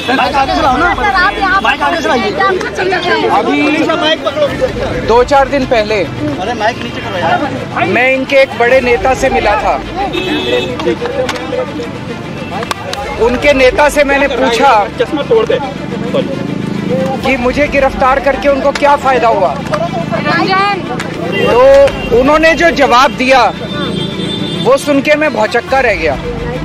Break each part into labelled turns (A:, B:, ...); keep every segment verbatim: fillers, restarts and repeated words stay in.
A: Mic आगे से लाओ ना, माइक आगे से लाइए।
B: अभी दो चार दिन पहले
A: अरे माइक नीचे करो यार।
B: मैं इनके एक बड़े नेता से मिला था। उनके नेता से मैंने पूछा
A: चश्मा तोड़ दे
B: कि मुझे गिरफ्तार करके उनको क्या फायदा हुआ। तो उन्होंने जो जवाब दिया वो सुन के मैं भौचक्का रह गया।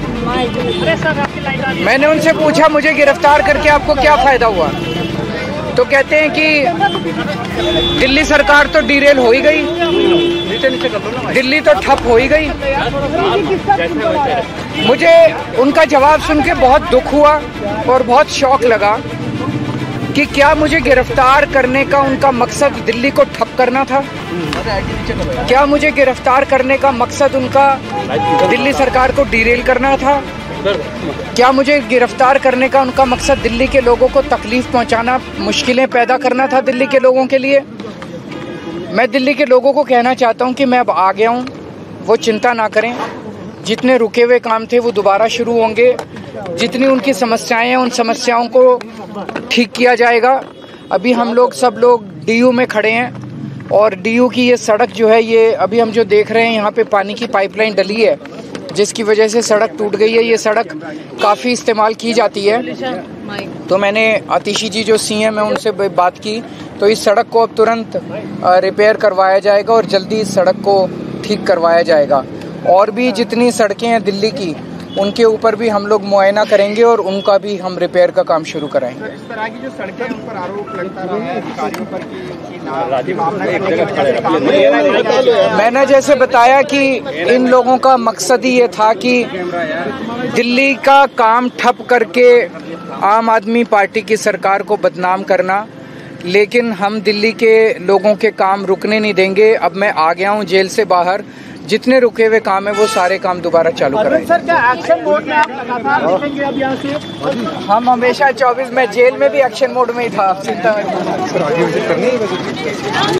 B: मैंने उनसे पूछा मुझे गिरफ्तार करके आपको क्या फायदा हुआ। तो कहते हैं कि दिल्ली सरकार तो डीरेल हो ही गई, दिल्ली तो ठप हो ही गई। मुझे उनका जवाब सुन के बहुत दुख हुआ और बहुत शौक लगा कि क्या मुझे गिरफ्तार करने का उनका मकसद दिल्ली को ठप करना था? क्या मुझे गिरफ्तार करने का मकसद उनका दिल्ली सरकार को डीरेल करना था? क्या मुझे गिरफ्तार करने का उनका मकसद दिल्ली के लोगों को तकलीफ पहुंचाना, मुश्किलें पैदा करना था दिल्ली के लोगों के लिए? मैं दिल्ली के लोगों को कहना चाहता हूं कि मैं अब आ गया हूं, वो चिंता ना करें। जितने रुके हुए काम थे वो दोबारा शुरू होंगे। जितनी उनकी समस्याएं हैं उन समस्याओं को ठीक किया जाएगा। अभी हम लोग सब लोग डीयू में खड़े हैं और डीयू की ये सड़क जो है, ये अभी हम जो देख रहे हैं यहाँ पे पानी की पाइपलाइन डली है जिसकी वजह से सड़क टूट गई है। ये सड़क काफ़ी इस्तेमाल की जाती है। तो मैंने आतिशी जी जो सी एम है उनसे बात की, तो इस सड़क को अब तुरंत रिपेयर करवाया जाएगा और जल्दी इस सड़क को ठीक करवाया जाएगा। और भी जितनी सड़कें हैं दिल्ली की उनके ऊपर भी हम लोग मुआयना करेंगे और उनका भी हम रिपेयर का काम शुरू कराएंगे।
C: इस तरह की जो सड़कें उन पर आरोप लगता रहा है अधिकारियों पर कि
B: मैंने जैसे बताया कि इन लोगों का मकसद ही ये था कि दिल्ली का काम ठप करके आम आदमी पार्टी की सरकार को बदनाम करना, लेकिन हम दिल्ली के लोगों के काम रुकने नहीं देंगे। अब मैं आ गया हूँ जेल से बाहर, जितने रुके हुए काम है वो सारे काम दोबारा चालू कराएंगे।
C: सर क्या एक्शन मोड में आप लगातार दिखेंगे अब यहाँ से?
B: हम हमेशा चौबीस, मैं जेल में भी एक्शन मोड में ही था, चिंता मत कीजिए।